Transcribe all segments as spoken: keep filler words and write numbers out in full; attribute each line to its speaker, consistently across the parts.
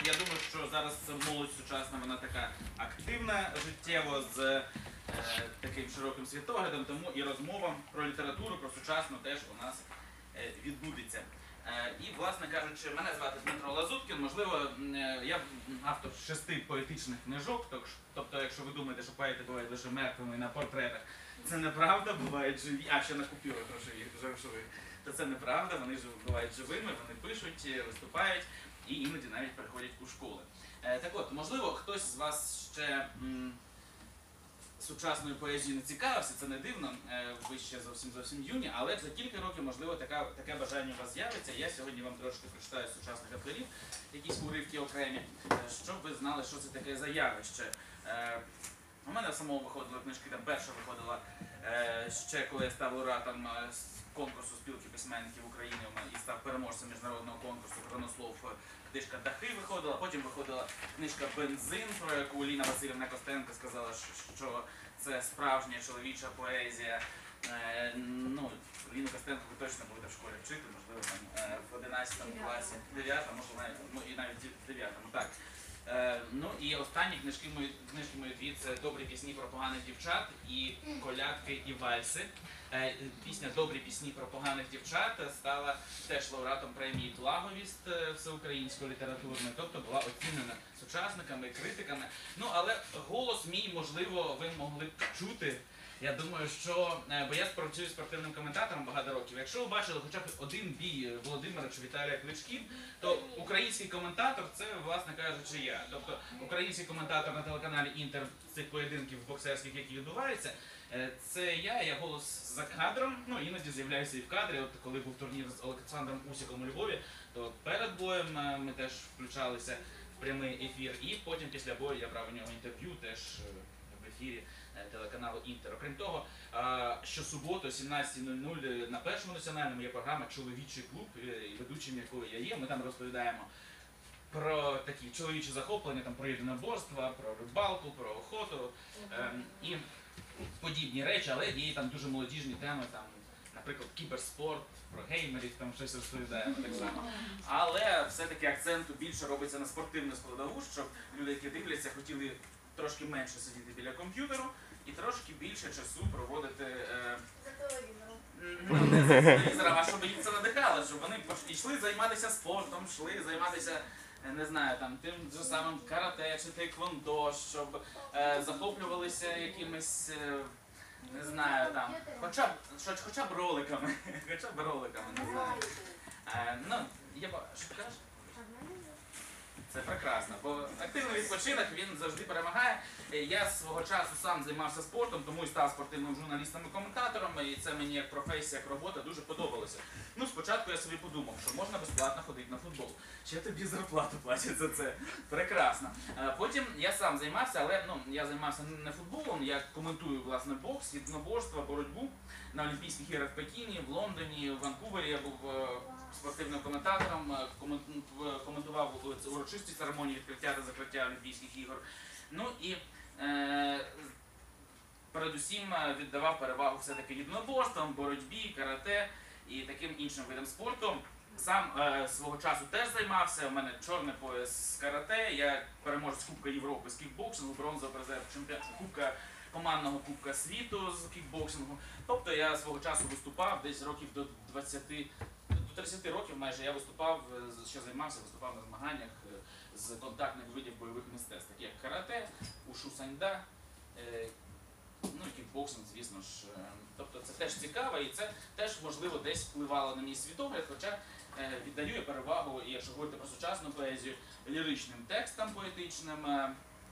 Speaker 1: я думаю, що зараз молодь сучасна, вона така активна життєво, з е, таким широким світоглядом, тому і розмова про літературу, про сучасну теж у нас е, відбудеться. Е, і, власне кажучи, мене звати Дмитро Лазуткін, можливо, е, я автор шести поетичних книжок, тобто, якщо ви думаєте, що поети бувають лише мертвими на портретах, це неправда, бувають живі, а ще на купюрах грошових, то це неправда, вони ж бувають живими, вони пишуть, виступають і іноді навіть приходять у школи. Е, так от, можливо, хтось з вас ще м, сучасною поезією не цікавився, це не дивно, е, ви ще зовсім зовсім юні, але за кілька років, можливо, така, таке бажання у вас з'явиться. Я сьогодні вам трошки прочитаю сучасних авторів, якісь уривки окремі, е, щоб ви знали, що це таке за явище. Е, у мене самого виходили книжки, там перша виходила е, ще коли я став лауреатом е, конкурсу спілки письменників України і став переможцем міжнародного конкурсу «Хронослов», книжка «Дахи» виходила, потім виходила книжка «Бензин», про яку Ліна Васильівна Костенко сказала, що це справжня чоловіча поезія. Е, ну, Ліну Костенко ви точно будете в школі вчити, можливо, там, е, в одинадцятому класі, дев'ятому, може, ну, і навіть в дев'ятому, так. Е, ну і останні книжки мої, книжки мої дві – це «Добрі пісні про поганих дівчат» і «Колядки і вальси». Е, пісня «Добрі пісні про поганих дівчат» стала теж лауреатом премії «Благовіст» всеукраїнської літературної, тобто була оцінена сучасниками, критиками. Ну, але голос мій, можливо, ви могли б чути. Я думаю, що, бо я працюю спортивним коментатором багато років, якщо ви бачили хоча б один бій Володимира чи Віталія Кличків, то український коментатор – це, власне кажучи, я. Тобто український коментатор на телеканалі «Інтер» цих поєдинків боксерських, які відбуваються, це я, я голос за кадром, ну іноді з'являюся і в кадрі. От коли був турнір з Олександром Усіком у Львові, то перед боєм ми теж включалися в прямий ефір, і потім після бою я брав у нього інтерв'ю теж в ефірі телеканалу «Інтер». Окрім того, щосуботу о сімнадцятій нуль нуль на Першому національному є програма «Чоловічий клуб», ведучим якої я є. Ми там розповідаємо про такі чоловічі захоплення, там, про єдиноборства, про рибалку, про охоту ем, і подібні речі, але є там дуже молодіжні теми, там, наприклад, кіберспорт, про геймерів, там щось розповідаємо так само. Але все-таки акценту більше робиться на спортивну складову, щоб люди, які дивляться, хотіли трошки менше сидіти біля комп'ютеру і трошки більше часу проводити е... ну, не за телевізором, а щоб їх це надихало, щоб вони йшли займатися спортом, йшли займатися, не знаю, там, тим же самим карате чи тейквондо, щоб е, захоплювалися якимись, е, не знаю, там, хоча б, хоч, хоча б роликами, хоча б роликами, не знаю. Е, ну, я, що ти кажеш? Це прекрасно, бо активний відпочинок, він завжди перемагає. Я свого часу сам займався спортом, тому і став спортивним журналістом і коментатором, і це мені як професія, як робота дуже подобалося. Ну, спочатку я собі подумав, що можна безплатно ходити на футбол. Ще тобі зарплату платять за це. Прекрасно. Потім я сам займався, але ну, я займався не футболом, я коментую, власне, бокс, єдиноборство, боротьбу на Олімпійських іграх в Пекіні, в Лондоні, в Ванкувері. Я був спортивним коментатором, коментував урочисті церемонії відкриття та закриття Олімпійських ігор. Ну і е, передусім віддавав перевагу все-таки єдиноборствам, боротьбі, карате і таким іншим видам спорту. Сам е, свого часу теж займався, у мене чорний пояс з карате, я переможець Кубка Європи з кікбоксингу, бронзовий призер чемпіонату Кубка, командного Кубка світу з кікбоксингу. Тобто я свого часу виступав десь років до двадцяти, до тридцяти років майже я виступав, ще займався, виступав на змаганнях з контактних видів бойових мистецтв, такі як карате, ушу саньда, е, ну і кікбоксинг, звісно ж. Тобто це теж цікаво і це теж, можливо, десь впливало на мій світогляд, хоча е, віддаю я перевагу, і якщо говорити про сучасну поезію, ліричним текстам поетичним, е,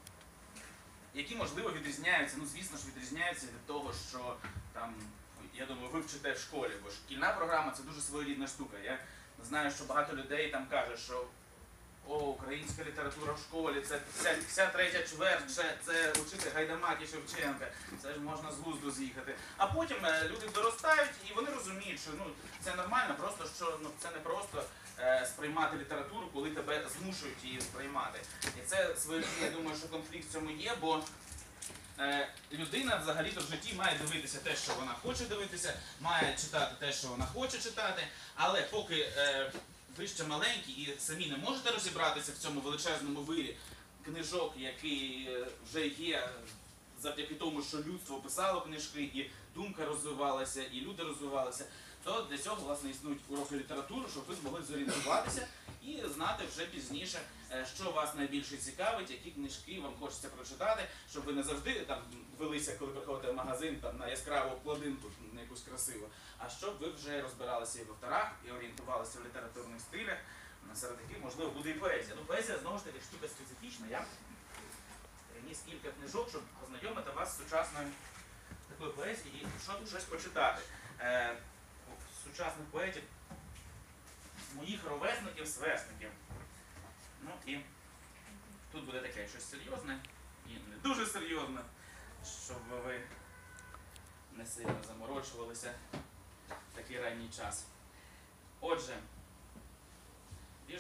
Speaker 1: які, можливо, відрізняються, ну, звісно ж, відрізняються від того, що там, я думаю, ви вчите в школі, бо шкільна програма – це дуже своєрідна штука. Я знаю, що багато людей там каже, що о, українська література в школі, це вся, вся третя чверть, це, це учити Гайдамаки, Шевченка, це ж можна з глузду з'їхати. А потім е, люди доростають і вони розуміють, що ну, це нормально, просто що ну, це не просто е, сприймати літературу, коли тебе змушують її сприймати. І це своєрідний, я думаю, що конфлікт в цьому є, бо е, людина взагалі-то в житті має дивитися те, що вона хоче дивитися, має читати те, що вона хоче читати, але поки е, ви ще маленькі і самі не можете розібратися в цьому величезному вирі книжок, який вже є завдяки тому, що людство писало книжки, і думка розвивалася, і люди розвивалися, то для цього, власне, існують уроки літератури, щоб ви змогли зорієнтуватися і знати вже пізніше, що вас найбільше цікавить, які книжки вам хочеться прочитати, щоб ви не завжди там велися, коли приходите в магазин, там, на яскраву обкладинку, на якусь красиву, а щоб ви вже розбиралися і в авторах, і орієнтувалися в літературних стилях, серед яких, можливо, буде і поезія. Ну, поезія, знову ж таки, штука специфічна. Я приніс кілька книжок, щоб познайомити вас з сучасною такою поезією і щоб щось почитати. Е, сучасних поетів, моїх ровесників, сверстників. Ну і тут буде таке щось серйозне і не дуже серйозне, щоб ви не сильно заморочувалися в такий ранній час. Отже, вірш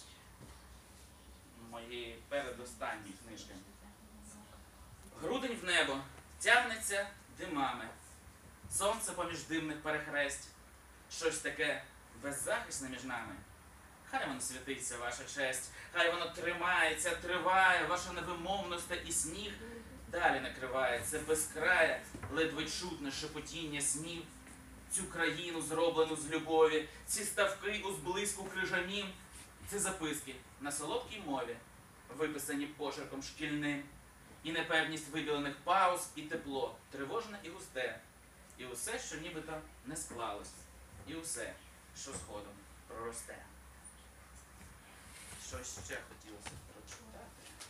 Speaker 1: моєї передостанньої книжки. Грудень в небо тягнеться димами, сонце поміж димних перехресть, щось таке беззахисне між нами. Хай воно святиться, ваша честь, хай воно тримається, триває, ваша невимовність і сніг далі накривається безкрає, ледве чутне шепотіння снів. Цю країну, зроблену з любові, ці ставки у зблиску крижанім, це записки на солодкій мові, виписані почерком шкільним. І непевність вибілених пауз, і тепло, тривожне і густе, і усе, що нібито не склалось, і усе, що згодом проросте. Щось ще хотілося прочитати.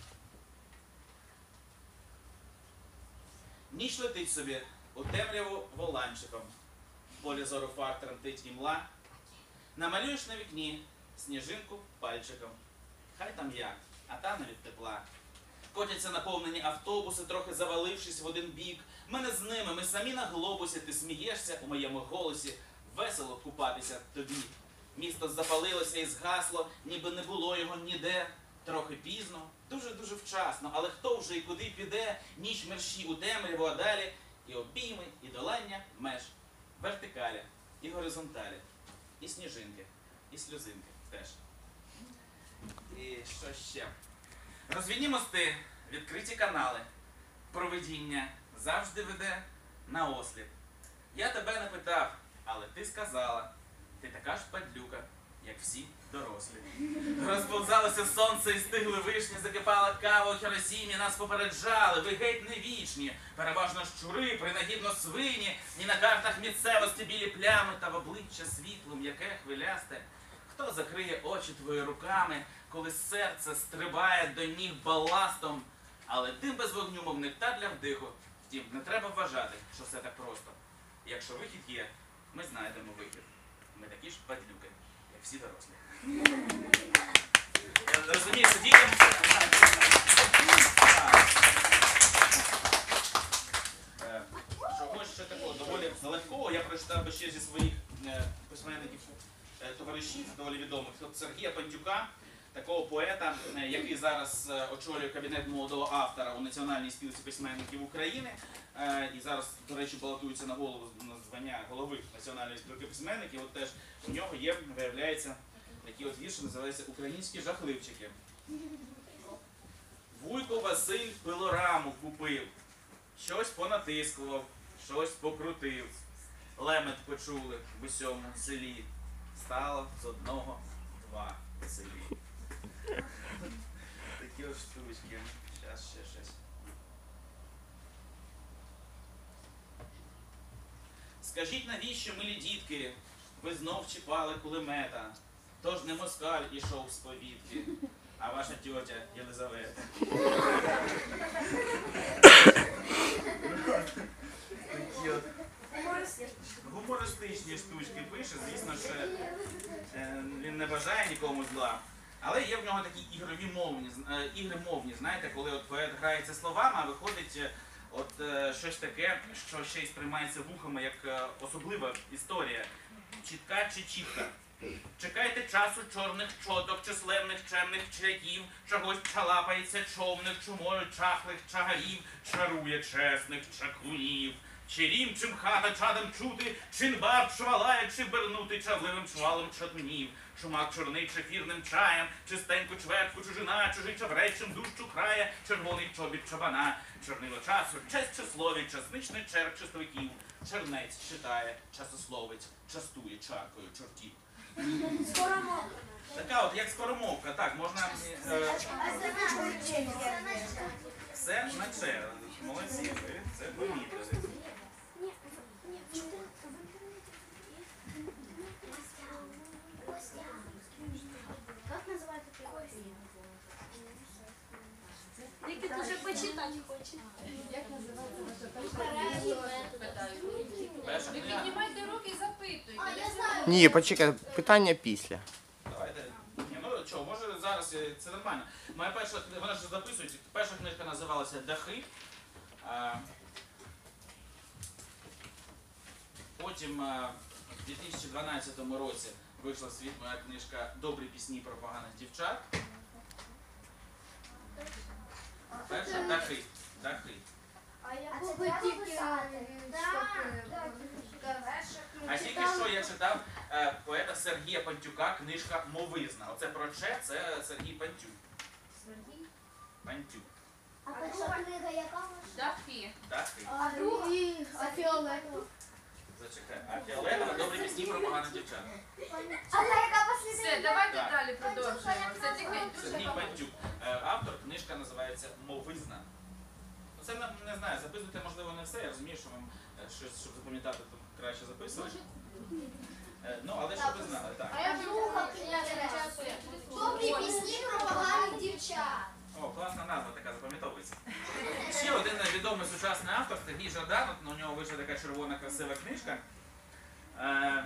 Speaker 1: Ніч летить собі у темряву воланчиком, в полі зору фар тремтить імла. Намалюєш на вікні сніжинку пальчиком. Хай там як, а та не від тепла. Котяться наповнені автобуси, трохи завалившись в один бік. Ми не з ними, ми самі на глобусі, ти смієшся у моєму голосі. Весело купатися тобі. Місто запалилося і згасло, ніби не було його ніде. Трохи пізно, дуже-дуже вчасно, але хто вже і куди піде, ніч мерщі у темряву, а далі і обійми, і долання меж, вертикалі, і горизонталі, і сніжинки, і сльозинки теж. І що ще? Розвідні мости, відкриті канали, провидіння завжди веде на осліп. Я тебе не питав, але ти сказала, ти така ж падлюка, як всі дорослі. Розповзалося сонце і стигли вишні, закипала кава у Хіросімі, нас попереджали, ви геть не вічні, переважно щури, принагідно свині, і на картах місцевості білі плями, та в обличчя світло, м'яке, хвилясте. Хто закриє очі твої руками, коли серце стрибає до ніг баластом, але дим без вогню, мов нектар для вдиху. Втім, не треба вважати, що все так просто. Якщо вихід є, ми знайдемо вихід. Ми такі ж падлюки, як всі дорослі. Я розумію, що дітям... Чогось ще такого доволі легкого я прочитав би ще зі своїх письменників товаришів, доволі відомих. От Сергія Пандюка, такого поета, який зараз очолює кабінет молодого автора у Національній спілці письменників України. І зараз, до речі, балотується на голову на звання голови Національної спілки письменників. От теж у нього є, виявляється, такі от вірші, називаються «Українські жахливчики». Вуйко Василь пилораму купив, щось понатискував, щось покрутив. Лемет почули в усьому селі. Стало з одного два селі. Такі ось штучки. Зараз ще щось. Скажіть, навіщо, милі дітки, ви знов чіпали кулемета? Тож не москаль ішов з повітки, а ваша тьотя Єлизавета. Такі от гумористичні штучки пише, звісно, що е, він не бажає нікому зла, але є в нього такі ігрові мовні, е, ігри мовні, знаєте, коли от поет грається словами, а виходить е, от е, щось таке, що ще й сприймається вухами як е, особлива історія. Чітка чи чітка. Чекайте часу чорних чоток, численних чемних чаяків, чогось чалапається човних, чумою чахлих чагарів, чарує чесних чаклунів. Чи рім, чим хата чадом чути, чин барб швалає, чи бернути чавливим чвалом чатнів, шумак чорний чефірним чаєм, чистеньку чвертку чужина, чужий чаврець, чим дужчу крає, червоний чобіт чабана, чорнило часу, честь числові, часничний черг чистовиків, чернець читає, часословець, частує чаркою чортів.
Speaker 2: Скоромовка.
Speaker 1: Така от, як скоромовка, так, можна е, все на це. Молодці, ви це помітили.
Speaker 2: Как называется такое? Тільки дуже почитати хоче.
Speaker 3: Як називається ваша
Speaker 1: Перша
Speaker 3: Ви
Speaker 1: книга.
Speaker 3: піднімайте руки і запитуйте.
Speaker 2: А, я знаю.
Speaker 4: Ні, почекай, питання після.
Speaker 1: Давайте. Ні, ну чого, може зараз е, це нормально. Моя перша, вона ж записують, перша книжка називалася Дахи. А, потім а, в дві тисячі дванадцятому році вийшла в світ моя книжка Добрі пісні про поганих дівчат. Перша Дахи. Дахи.
Speaker 2: А я
Speaker 5: А це
Speaker 2: би
Speaker 5: треба
Speaker 2: тільки
Speaker 5: писати?
Speaker 1: А тільки що я читав е, поета Сергія Пантюка, книжка Мовизна. Оце про Че, це Сергій Пантюк. Пантюк.
Speaker 5: А перша книга яка ваша?
Speaker 3: Дахи.
Speaker 1: Дахи.
Speaker 2: А другі, а фіолетові.
Speaker 1: Зачекай. А Фіолетова добрі пісні про поганих дівчат.
Speaker 5: А та яка послідня?
Speaker 3: Все, давайте
Speaker 1: Так.
Speaker 3: далі продовжуємо. Це тихенько.
Speaker 1: Сергій Пантюк. Е, Автор, книжка називається Мовизна. Ну, це не, не знаю, записуйте, можливо, не все. Я розумію, що вам е, щось, щоб запам'ятати, то краще записувати. Е, Ну, але щоб ви знали, так.
Speaker 2: А я друга книга.
Speaker 5: Добрі пісні про поганих дівчат.
Speaker 1: О, класна назва така запам'ятовується. Ще один відомий сучасний автор Сергій Жадан, от у нього вийшла така червона красива книжка. Е,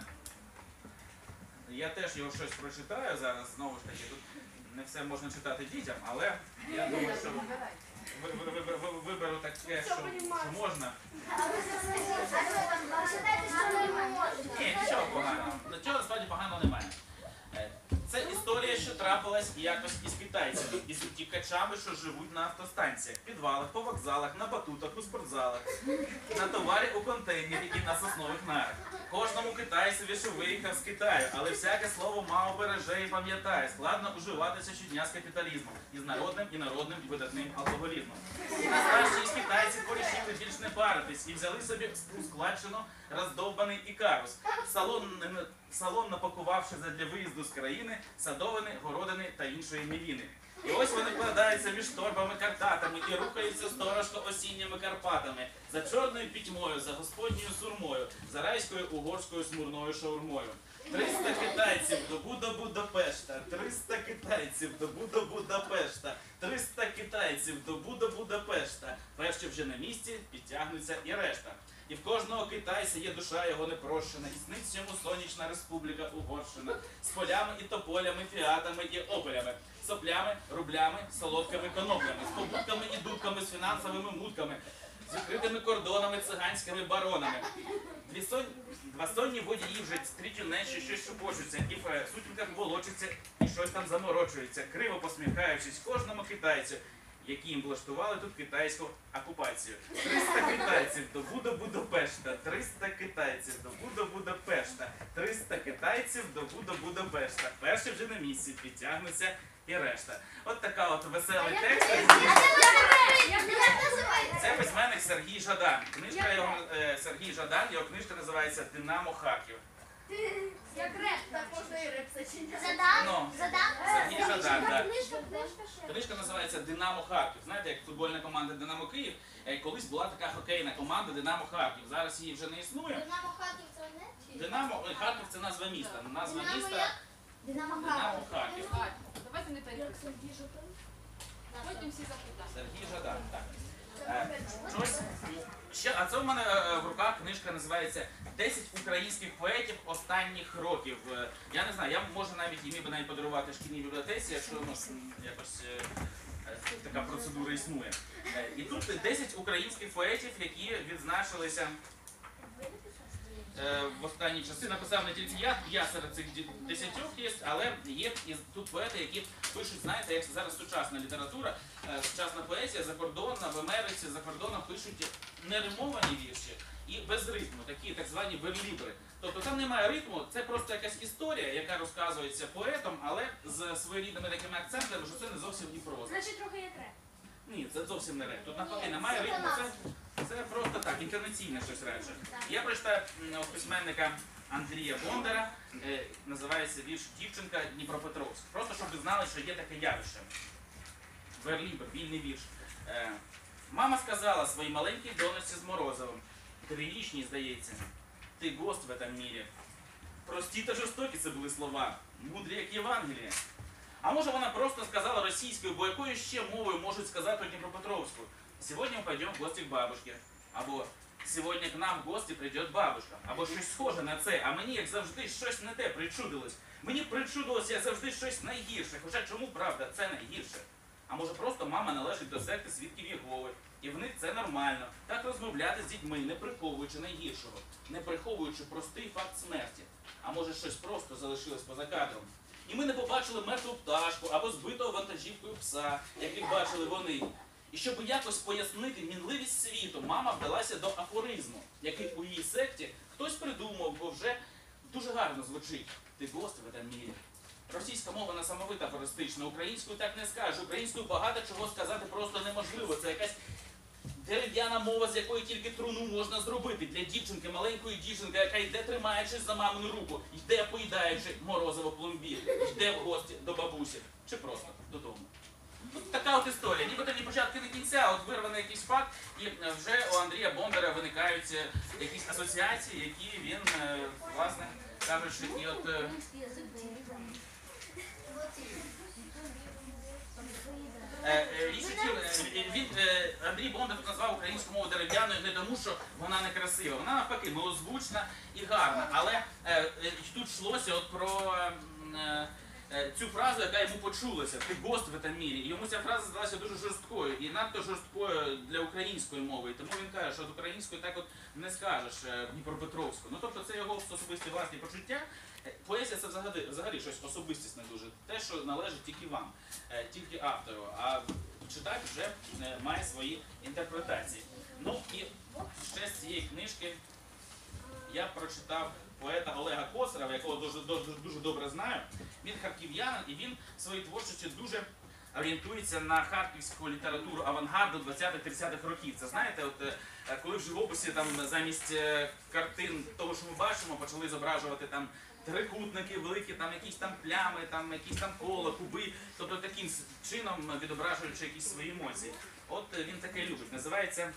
Speaker 1: я теж його щось прочитаю зараз, знову ж таки, тут не все можна читати дітям, але я думаю, що ви- ви- ви- ви- ви- виберу таке, що, що можна.
Speaker 5: А ви читаєте, що не можна?
Speaker 1: Ні, нічого поганого. Нічого насправді поганого немає. Е, Це історія, що трапилась якось із китайцями, із утікачами, що живуть на автостанціях, підвалах, по вокзалах, на батутах, у спортзалах, на товарі у контейнері і на соснових нарах. Кожному китайцеві, що виїхав з Китаю, але всяке слово мало береже і пам'ятає, складно уживатися щодня з капіталізмом, із народним і народним і видатним алкоголізмом. І найкращі із китайців порішили більш не паритись і взяли собі у складчину роздовбаний ікарус, салон, салон напакувавши задля виїзду з країни садовини, городини та іншої мівіни. І ось вони вкладаються між торбами картатами і рухаються сторожко осінніми Карпатами, за чорною пітьмою, за господньою сурмою, за райською угорською смурною шаурмою. Триста китайців добу до Будапешта, триста китайців добу до Будапешта, триста китайців добу до Будапешта. Перші вже на місці, підтягнуться і решта. І в кожного китайця є душа його непрошена, і сниться йому сонячна республіка Угорщина, з полями і тополями, фіатами і опелями, соплями, рублями, солодкими коноплями, з побутками і дудками, з фінансовими мутками, з відкритими кордонами, циганськими баронами. Дві сонні, два сонні водії вже стрітю нечі щось шупочуться, і в сутінках волочаться, і щось там заморочується, криво посміхаючись кожному китайцю, які їм влаштували тут китайську окупацію. триста китайців добу до Будапешта, триста китайців добу до Будапешта, триста китайців добу до Будапешта. Перші вже на місці, підтягнуться і решта. От така от веселий текст.
Speaker 5: Як називається?
Speaker 1: Це письменник Сергій Жадан. Книжка його, е, Сергій Жадан, його книжка називається «Динамо Харків».
Speaker 2: Як реп, так можна і реп сочиняти.
Speaker 5: Задам?
Speaker 1: Ну,
Speaker 5: Задам?
Speaker 1: Сергій Жадан, так.
Speaker 5: Книжка, книжка ще.
Speaker 1: Книжка називається «Динамо Харків». Знаєте, як футбольна команда «Динамо Київ», е, колись була така хокейна команда «Динамо Харків». Зараз її вже не існує.
Speaker 5: Динамо Харків це не?
Speaker 1: Динамо, ой, Харків це назва міста. Назва
Speaker 5: Динамо
Speaker 1: міста
Speaker 5: як? Динамо
Speaker 1: Динамо
Speaker 5: Харків.
Speaker 1: Харків.
Speaker 3: Так, давайте не переписуємо. Потім всі запитають.
Speaker 1: Сергій Жадан, так. Е, Щось ще, а це в мене е, в руках книжка називається «десять українських поетів останніх років». Е, Я не знаю, я можу навіть і міг би навіть подарувати шкільній бібліотеці, якщо ну, якось е, е, така процедура існує. Е, І тут десять українських поетів, які відзначилися е, в останні часи написав не тільки я, я серед цих ді- десятьох є, але є і тут поети, які пишуть, знаєте, як зараз сучасна література, е, сучасна поезія закордонна, в Америці, за кордоном пишуть неримовані вірші і без ритму, такі так звані верлібри. Тобто там немає ритму, це просто якась історія, яка розказується поетом, але з своєрідними такими акцентами, що це не зовсім і проза.
Speaker 3: Значить, трохи як реп.
Speaker 1: Ні, це зовсім не реп. Тут навпаки немає ритму, це, це просто так, інтонаційне щось радше. Я прочитаю м, у письменника Андрія Бондара, е, називається вірш «Дівчинка Дніпропетровськ». Просто щоб ви знали, що є таке явище. Верлібр, вільний вірш. Е, Мама сказала своїй маленькій донечці з Морозовим, трирічній, здається, ти гость в этом мірі. Прості та жорстокі це були слова, мудрі як Євангеліє. А може вона просто сказала російською, бо якою ще мовою можуть сказати у Дніпропетровську? Сьогодні ми пойдемо в гості к бабушке. Або сьогодні к нам в гості прийде бабушка. Або щось схоже на це, а мені, як завжди, щось не те причудилось. Мені причудилось, як завжди, щось найгірше. Хоча чому, правда, це найгірше? А може просто мама належить до секти свідків Єгови. І в них це нормально. Так розмовляти з дітьми, не приховуючи найгіршого. Не приховуючи простий факт смерті. А може щось просто залишилось поза кадром. І ми не побачили мертву пташку або збитого вантажівкою пса, яких бачили вони. І щоб якось пояснити мінливість світу, мама вдалася до афоризму, який у її секті хтось придумав, бо вже дуже гарно звучить. Ти гость в этом мірі. Російська мова несамовита афористична, українською так не скажеш. Українською багато чого сказати просто неможливо. Це якась дерев'яна мова, з якої тільки труну можна зробити для дівчинки, маленької дівчинки, яка йде тримаючись за мамину руку, йде поїдаючи морозиво пломбір, йде в гості до бабусі, чи просто додому. Тут така от історія, нібито ні початку, ні кінця, от вирваний якийсь факт, і вже у Андрія Бондара виникають е, якісь асоціації, які він, е, власне, кажучи, і от... е, Е, е, річ у тім, е, він, е, Андрій Бондар назвав українську мову дерев'яною не тому, що вона не красива. Вона навпаки милозвучна і гарна. Але е, е, тут йшлося от про е, е, цю фразу, яка йому почулася. Ти гость в этом мірі. І йому ця фраза здалася дуже жорсткою. І надто жорсткою для української мови. І тому він каже, що от українською так от не скажеш е, Дніпропетровську. Ну тобто це його особисті власні почуття. Поезія це взагалі, взагалі щось особистісне дуже. Те, що належить тільки вам, е, тільки автору. А читач вже е, має свої інтерпретації. Ну і ще з цієї книжки я прочитав поета Олега Косарєва, якого дуже, дуже, дуже добре знаю. Він харків'янин і він в своїй творчості дуже орієнтується на харківську літературу авангарду двадцятих-тридцятих років. Це знаєте, от е, коли в живописі там замість е, картин того, що ми бачимо, почали зображувати там трикутники великі, там якісь там плями, там якісь там кола, куби, тобто таким чином відображуючи якісь свої емоції. От е, він таке любить. Називається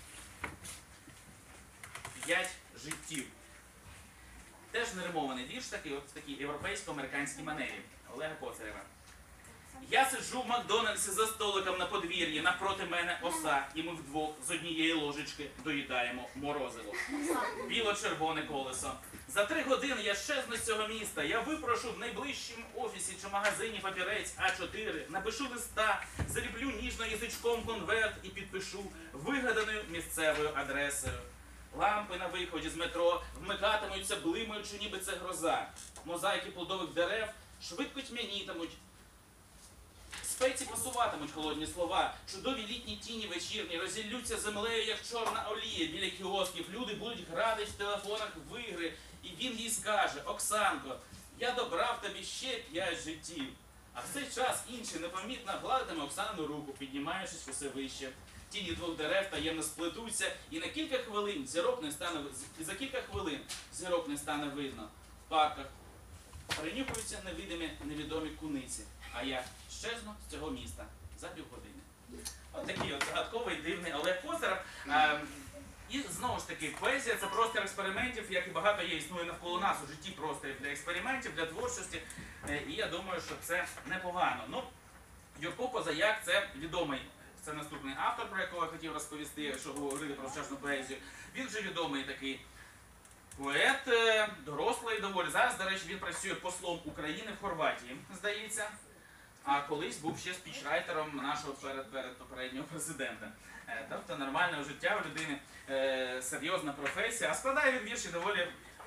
Speaker 1: «П'ять життів». Теж неримований вірш такий, от в такій європейсько-американській манері Олега Косарєва. Я сиджу в Макдональдсі за столиком на подвір'ї, напроти мене оса, і ми вдвох з однієї ложечки доїдаємо морозиво. Біло-червоне колесо. За три години я щезну з цього міста. Я випрошу в найближчому офісі чи магазині папірець а чотири, напишу листа, заліплю ніжно язичком конверт і підпишу вигаданою місцевою адресою. Лампи на виході з метро вмикатимуться, блимаючи, ніби це гроза. Мозаїки плодових дерев швидко тьмянітимуть. Спеці пасуватимуть холодні слова, чудові літні тіні вечірні розіллються землею, як чорна олія біля кіосків. Люди будуть гратись в телефонах в ігри, і він їй скаже: Оксанко, я добрав тобі ще п'ять життів. А в цей час інший непомітно гладитиме Оксану руку, піднімаючись усе вище. Тіні двох дерев таємно сплетуться, і на кілька хвилин зірок не стане і за кілька хвилин зірок не стане видно. В парках принюхуються невидимі невідомі куниці. А я щезну з цього міста за півгодини. От такий от загадковий, дивний Олег Косарєв. А, і знову ж таки, поезія – це простір експериментів, як і багато є, існує навколо нас у житті просторів для експериментів, для творчості. І я думаю, що це непогано. Ну, Юрко Козаяк – це відомий, це наступний автор, про якого я хотів розповісти, що говорили про сучасну поезію. Він вже відомий такий поет, дорослий доволі. Зараз, до речі, він працює послом України в Хорватії, здається. А колись був ще спічрайтером нашого перед, перед попереднього президента. Тобто нормальне життя у людини, е, серйозна професія. А складає він вірші доволі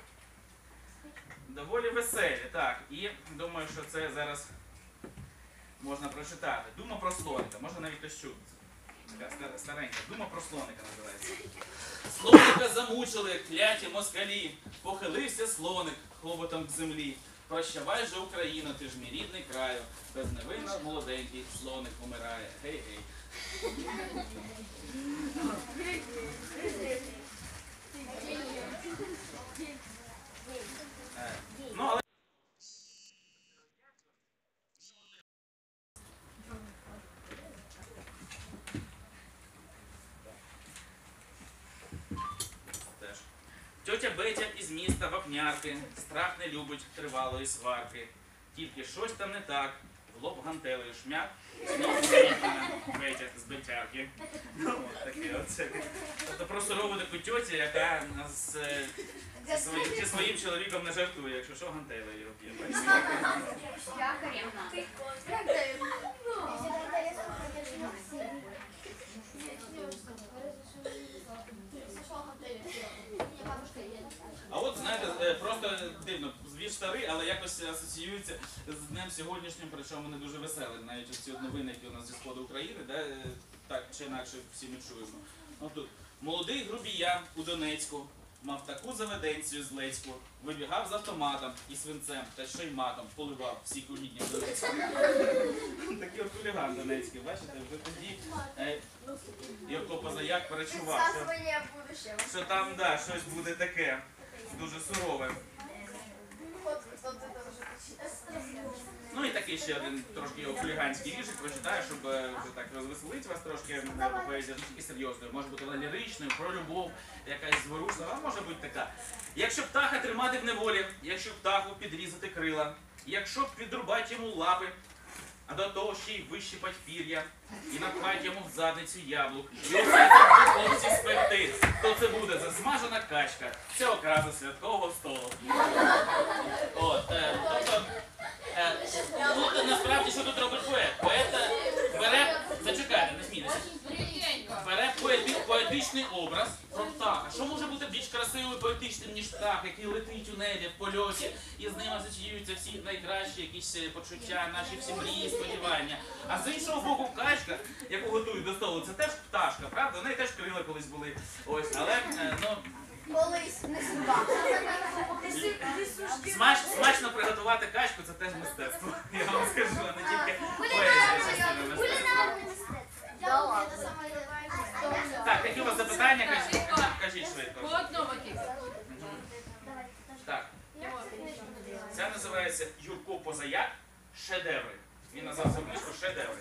Speaker 1: доволі веселі, так. І думаю, що це зараз можна прочитати. Дума про слоника. Може навіть хтось чув. Така стар- старенька. Дума про слоника називається. Слоника замучили, кляті москалі. Похилився слоник хоботом к землі. Прощавай же, Україно, ти ж мій рідний краю. Безневинно молоденький слоник помирає. Гей-гей. Е, Ну, але теж. Тьотя Бетя із міста Вапнярки страх не любить тривалої сварки. Тільки щось там не так, в лоб гантелею шмяк, знову Бетя, Бетя з Бетярки. Ну, от таке оце. Тобто про сурову таку тьотю, яка з, е, зі, своїм, зі своїм чоловіком не жартує, якщо що, гантелею б'є. Бачите?
Speaker 2: Як дають?
Speaker 1: А от, знаєте, е, просто дивно, звір старий, але якось асоціюється з днем сьогоднішнім, причому не дуже веселим. Навіть ці от новини, які у нас зі сходу України, де, е, так чи інакше всі ми чуємо. От тут. Молодий грубіян у Донецьку мав таку заведенцію злецьку, вибігав з автоматом і свинцем та ще й матом поливав всі кулідні в Донецьку. Такий от хуліган донецький, бачите, вже тоді е, Юрко Позаяк перечував, що,
Speaker 2: Відсасування будущего.
Speaker 1: що там, да, щось буде таке, дуже сурове.
Speaker 2: От, от це вже почитати.
Speaker 1: Ну і такий ще один трошки його хуліганський віршик прочитаю, щоб е, вже так розвеселити вас трошки. е, Поезія тільки серйозною, може бути вона ліричною, про любов, якась зворушлива, а може бути така. Якщо птаха тримати в неволі, якщо птаху підрізати крила, якщо б відрубати йому лапи, а до того ще й вищипать пір'я, і напхать йому в задницю яблук, і оце так хлопці спекти, то це буде засмажена качка, це окраса святкового столу. От, е, тобто, е, тут насправді що тут робить поет? Поет е, бере, зачекайте, не смійтеся, бере поети- поетичний образ про птаха. Що може бути більш красивим і поетичним, ніж птах, який летить у небі, в польоті, і з ним асоціюються всі найкращі якісь е, почуття, наші всі мрії, сподівання. А з іншого боку, качка, яку готують до столу, це теж пташка, правда? У неї теж крила колись були. Ось, але е, ну,
Speaker 2: Колись не судьба.
Speaker 1: смач, смачно приготувати качку це теж мистецтво. Я вам скажу, а не тільки поезія частина мистецтва.
Speaker 5: Кулінарне мистецтво.
Speaker 2: Да ладно. Це саме найважливіше.
Speaker 1: Так, які у вас запитання? Кажіть, кажіть, кажіть
Speaker 3: По
Speaker 1: швидко.
Speaker 3: одному тільки.
Speaker 1: Так, ця називається Юрко Позаяк «Шедеври». Він назвав свою книжку «Шедеври».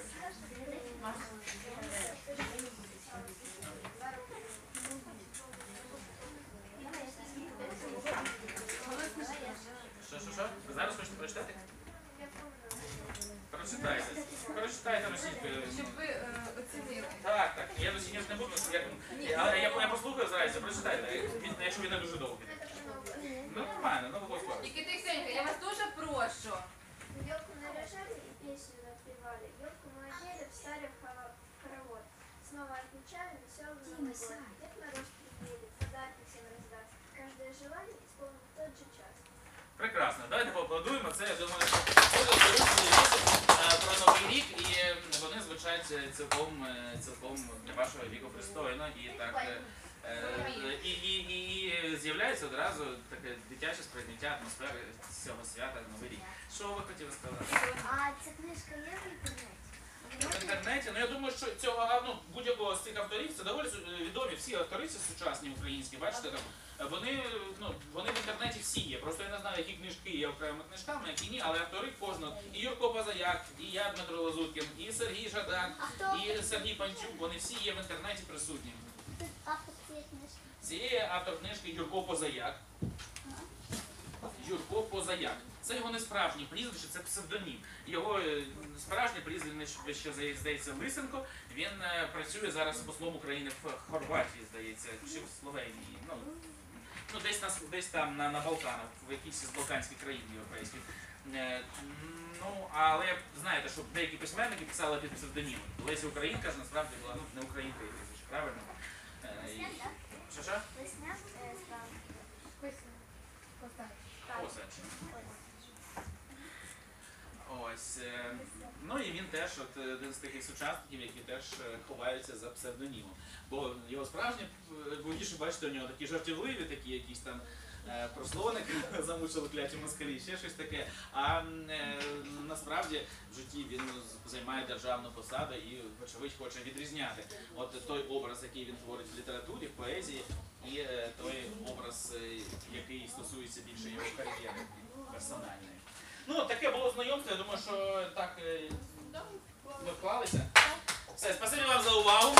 Speaker 1: Що, що, що? Ви зараз хочете прочитати? Прочитайте. Прочитайте російською.
Speaker 3: Щоб ви е, оцінили.
Speaker 1: Так, так, я російською не буду, як, але я, я послухаю зараз, прочитайте, він- якщо він не дуже довгий. Ну, нормально, ну, господи.
Speaker 3: Тільки тихенько, я вас дуже прошу.
Speaker 5: Елку наряжали и песню напевали. Елку мы одели, встали в хоро- хоровод. Снова отмечаем веселый Новый год. Дед Мороз приедет, подарки всем раздаст. Каждое желание исполнит в тот же час.
Speaker 1: Прекрасно, давайте поаплодуємо. Це, я думаю, що буде зручний виступ про Новий рік, і е, вони звучать е, цілком, е, цілком для вашого віку пристойно і так. е, е, І, і, і, і з'являється одразу таке дитяче сприйняття атмосфери цього свята Новий рік. Що ви хотіли сказати?
Speaker 5: А ця книжка є в інтернеті?
Speaker 1: В інтернеті, ну я думаю, що цього а, ну, будь-якого з цих авторів, це доволі су- відомі всі автори ці сучасні українські, бачите, там, е, вони, ну, вони в інтернеті всі є. Просто я не знаю, які книжки є окремими книжками, які ні, але автори кожного. І Юрко Позаяк, і я, Дмитро Лазуткін, і Сергій Жадан,
Speaker 5: А хто
Speaker 1: і Сергій Панчук, вони всі є в інтернеті присутні.
Speaker 5: тут автор цієї книжки?
Speaker 1: Цієї автор книжки Юрко Позаяк. Юрко Позаяк. Це його не справжнє прізвище, це псевдонім. Його е, справжнє прізвище, здається, Лисенко. Він е, працює зараз послом України в Хорватії, здається, чи в Словенії. Ну, ну десь, на, десь там на, на Балканах, в якійсь з балканських країн європейських. Е, ну, але знаєте, що деякі письменники писали під псевдонімом. Леся Українка ж насправді була ну, не українка, правильно? Е, і- Що що?
Speaker 5: Лесня? Е, справа.
Speaker 3: Так,
Speaker 1: Осадчий. Ось. е, Ну і він теж от, е, один з таких сучасників, які теж е, ховаються за псевдонімом. Бо його справжні е, більше бачите, у нього такі жартівливі, такі якісь там е, прослоник замучили кляті москалі, ще щось таке. А м, е, насправді в житті він займає державну посаду і, вочевидь, хоче відрізняти от той образ, який він творить в літературі, в поезії, і е, той образ, е, який стосується більше його кар'єри персональної. Ну, таке було знайомство, я думаю, що так е, ми вклалися. Все, спасибі вам за увагу.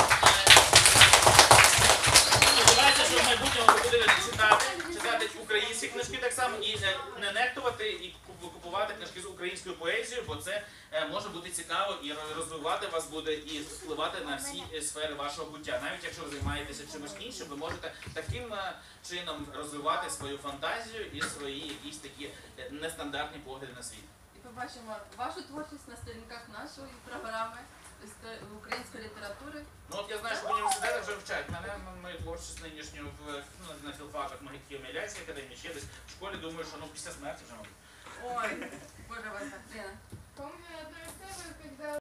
Speaker 1: Сподіваюся, що в майбутньому ви будете читати, читати українські книжки так само і е, не нехтувати і куп- купувати книжки з українською поезією, бо це е, може бути цікаво і розвивати вас буде і впливати на всі е, сфери вашого буття. Навіть якщо ви займаєтеся чимось іншим, ви можете таким е, чином розвивати свою фантазію і свої якісь такі е, нестандартні погляди на світ.
Speaker 6: І побачимо вашу творчість на сторінках нашої програми істо- української літератури.
Speaker 1: Ну от я знаю, що в університеті вже вчать мене, м- мою творчість нинішню в, ну, на філфаках Києво-Могилянській академії, ще десь в школі, думаю, що ну після смерті вже мабуть.
Speaker 6: Ой, боже, вас так, Лена.
Speaker 2: Помню одну историю, когда